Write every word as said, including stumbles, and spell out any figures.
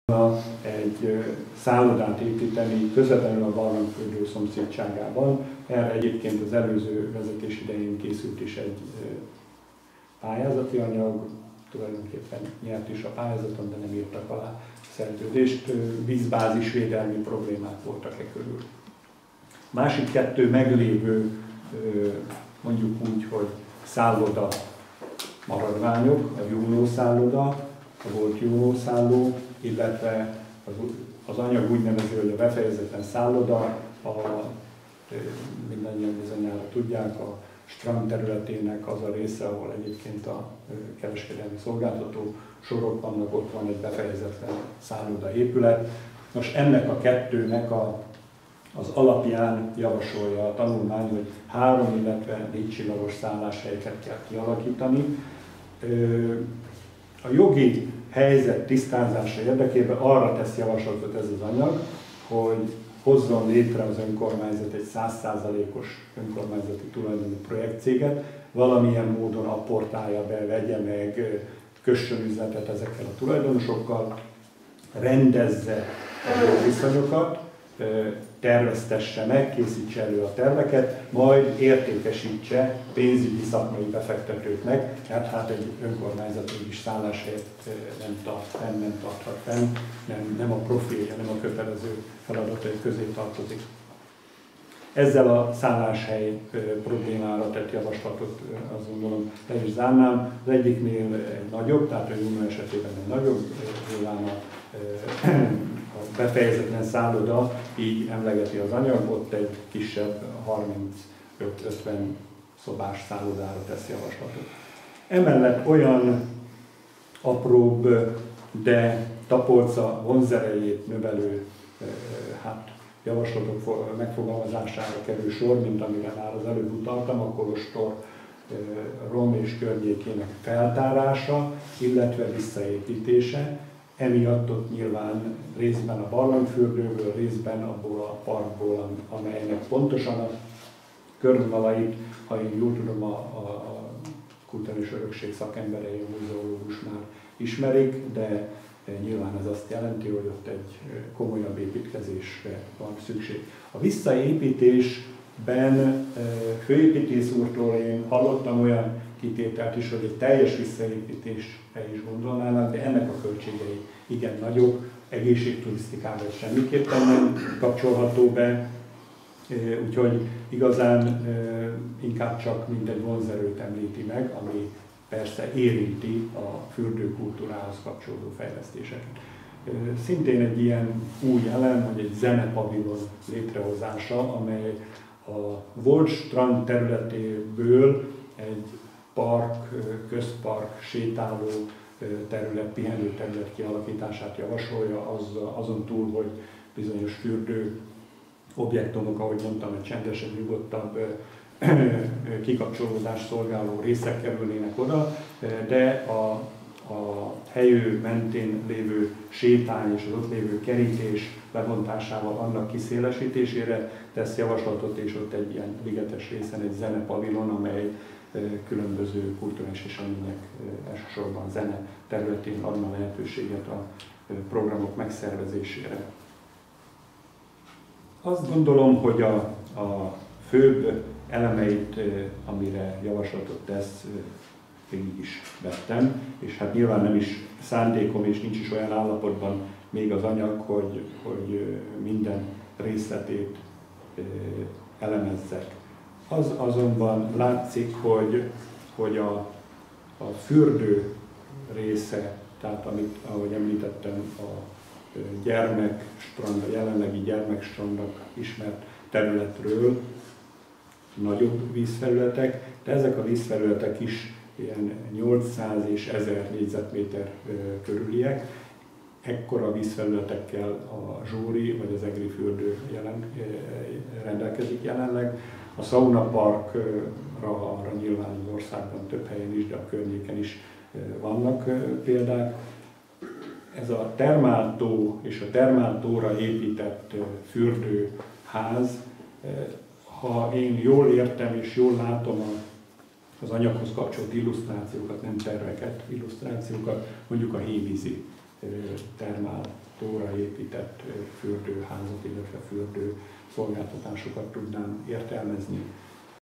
egy szállodát építeni közvetlenül a barlangfürdő szomszédságában. Erre egyébként az előző vezetés idején készült is egy pályázati anyag, tulajdonképpen nyert is a pályázaton, de nem írtak alá szerződést. Vízbázisvédelmi problémák voltak e körül. Másik kettő meglévő, mondjuk úgy, hogy szálloda maradványok, a Juno szálloda, a volt Juno szálló, illetve az, az anyag úgy nevezi, hogy a befejezetlen szálloda, a, mindannyian bizonyára tudják, a strand területének az a része, ahol egyébként a kereskedelmi szolgáltató sorok vannak, ott van egy befejezetlen szálloda épület. Most ennek a kettőnek a, az alapján javasolja a tanulmány, hogy három, illetve négy csillagos szálláshelyeket kell kialakítani. A jogi helyzet tisztázása érdekében arra tesz javaslatot ez az anyag, hogy hozzon létre az önkormányzat egy száz százalékos önkormányzati tulajdonú projektcéget, valamilyen módon apportálja be, vegye meg, kössön üzletet ezekkel a tulajdonosokkal, rendezze a viszonyokat, terveztesse meg, készítse elő a terveket, majd értékesítse pénzügyi szakmai befektetőknek, hát, hát egy önkormányzat is szálláshelyet nem tart fenn, nem tarthat fenn, nem, nem a profilja, nem a kötelező feladatai közé tartozik. Ezzel a szálláshely problémára tett javaslatot azt gondolom le is zárnám. Az egyiknél egy nagyobb, tehát a Juno esetében egy nagyobb, nyilván a a befejezetlen szálloda, így emlegeti az anyag, ott egy kisebb harmincöt-ötven szobás szállodára tesz javaslatot. Emellett olyan apróbb, de Tapolca vonzerejét növelő hát, javaslatok megfogalmazására kerül sor, mint amire már az előbb utaltam, a kolostor rom és környékének feltárása, illetve visszaépítése. Emiatt ott nyilván részben a barlangfürdőből, részben abból a parkból, amelynek pontosan a körvonalait, ha én jól tudom, a, a, a kulturális örökség szakemberei, a múzeológus már ismerik, de nyilván ez azt jelenti, hogy ott egy komolyabb építkezésre van szükség. A visszaépítésben főépítész úrtól én hallottam olyan kitételt is, hogy egy teljes visszaépítésre is gondolnának, de ennek a költségei igen nagyok, egészségturisztikával semmiképpen nem kapcsolható be, úgyhogy igazán inkább csak mindegy vonzerőt említi meg, ami persze érinti a fürdőkultúrához kapcsolódó fejlesztéseket. Szintén egy ilyen új elem, hogy egy zenepavilon létrehozása, amely a volt strand területéből egy park, közpark, sétáló terület, pihenő terület kialakítását javasolja, az, azon túl, hogy bizonyos fürdő objektumok, ahogy mondtam, egy csendesebb, nyugodtabb kikapcsolódás szolgáló részek kerülnének oda, de a, a helyő mentén lévő sétány és az ott lévő kerítés lebontásával annak kiszélesítésére tesz javaslatot, és ott egy ilyen ligetes részen egy zenepavilon, amely különböző kulturális események, elsősorban zene területén adna lehetőséget a programok megszervezésére. Azt gondolom, hogy a, a főbb elemeit, amire javaslatot tesz, végig is vettem, és hát nyilván nem is szándékom, és nincs is olyan állapotban még az anyag, hogy, hogy minden részletét elemezzek. Az azonban látszik, hogy, hogy a, a fürdő része, tehát amit, ahogy említettem, a gyermekstrand, a jelenlegi gyermekstrandnak ismert területről nagyobb vízfelületek, de ezek a vízfelületek is ilyen nyolcszáz és ezer négyzetméter körüliek. Ekkora vízfelületekkel a Zsóri vagy az Egri fürdő jelen, rendelkezik jelenleg. A szaunaparkra arra nyilván az országban több helyen is, de a környéken is vannak példák. Ez a termáltó és a termáltóra épített fürdőház, ha én jól értem és jól látom az anyaghoz kapcsolt illusztrációkat, nem terveket, illusztrációkat, mondjuk a hévízi termáltóra épített fürdőházat, illetve fürdő szolgáltatásokat tudnám értelmezni.